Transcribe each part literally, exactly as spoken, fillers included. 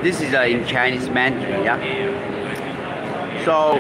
This is uh, in Chinese Mandarin, yeah. So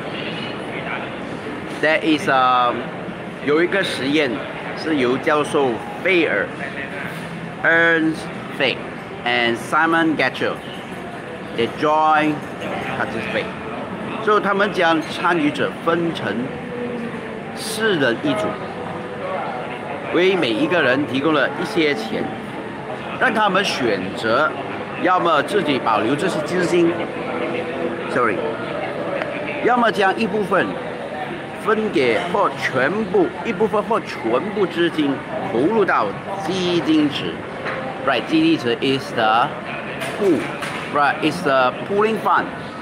there is a 有一个实验是由教授费尔 Ernst Fay and Simon Getchell they join participate. So 他们将参与者分成四人一组，为每一个人提供了一些钱，让他们选择，要么自己保留这些资金 ，sorry， 要么将一部分分给或全部一部分或全部资金投入到基金池 ，right？ 基金池 is the pool, right? It's the pooling fund.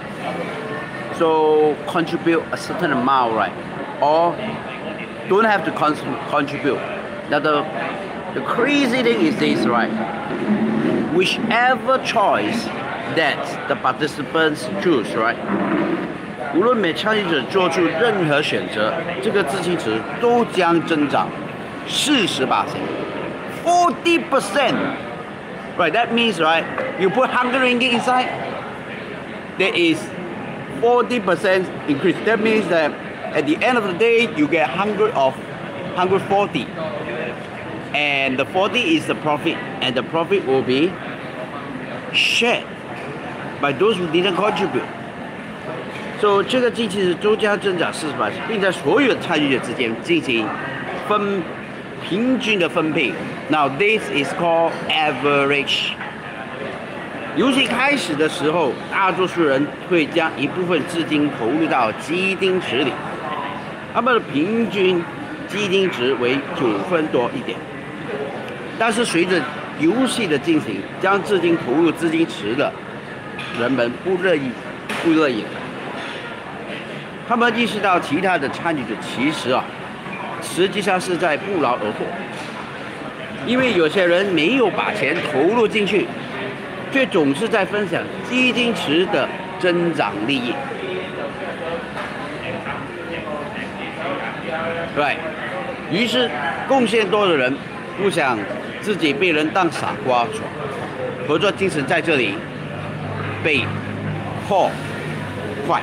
So contribute a certain amount, right? Or don't have to con contribute. Now the the crazy thing is this, right? Whichever choice that the participants choose, right? 无论每参与者做出任何选择，这个资金池都将增长四十八%， forty percent. Right? That means, right? You put one hundred ringgit inside, there is forty percent increase. That means that at the end of the day, you get one hundred of one hundred forty, and the forty is the profit, and the profit will be shared by those who didn't contribute. So 这个机器是都将增长四十八%，并在所有参与者之间进行分平均的分配。Now this is called average. 游戏开始的时候，大多数人会将一部分资金投入到基金池里，他们的平均基金值为九分多一点。但是随着游戏的进行，将资金投入资金池的人们不乐意，不乐意。他们意识到其他的参与者其实啊，实际上是在不劳而获，因为有些人没有把钱投入进去，却总是在分享基金池的增长利益。对，于是贡献多的人不想自己被人当傻瓜耍，合作精神在这里被破坏。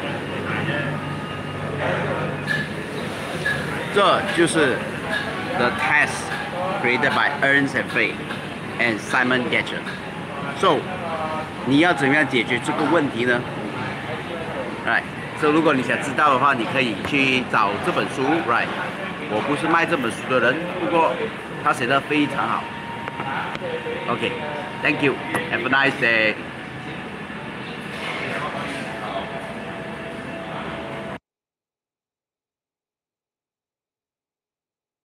这就是 the test created by Ernst and Fay and Simon Getchell. So 你要怎么样解决这个问题呢 ？Right. So 如果你想知道的话，你可以去找这本书 ，Right？ 我不是卖这本书的人，不过他写得非常好。OK，Thank you. Have a nice day.